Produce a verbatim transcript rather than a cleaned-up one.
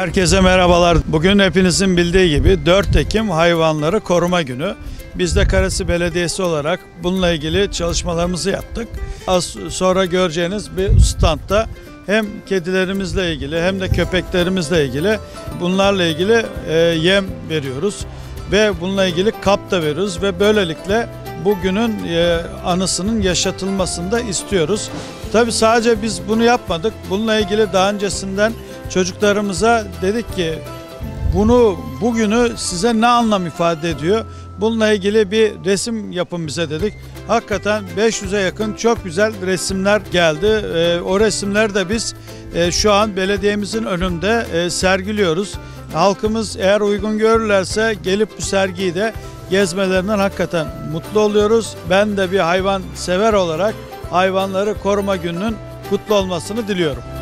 Herkese merhabalar. Bugün hepinizin bildiği gibi dört Ekim Hayvanları Koruma Günü. Biz de Karasi Belediyesi olarak bununla ilgili çalışmalarımızı yaptık. Az sonra göreceğiniz bir standta hem kedilerimizle ilgili hem de köpeklerimizle ilgili bunlarla ilgili e, yem veriyoruz. Ve bununla ilgili kap da veriyoruz ve böylelikle bugünün e, anısının yaşatılmasını da istiyoruz. Tabii sadece biz bunu yapmadık. Bununla ilgili daha öncesinden çocuklarımıza dedik ki bunu bugünü size ne anlam ifade ediyor? Bununla ilgili bir resim yapın bize dedik. Hakikaten beş yüze yakın çok güzel resimler geldi. E, o resimleri de biz e, şu an belediyemizin önünde e, sergiliyoruz. Halkımız eğer uygun görürlerse gelip bu sergiyi de gezmelerinden hakikaten mutlu oluyoruz. Ben de bir hayvan sever olarak hayvanları koruma gününün kutlu olmasını diliyorum.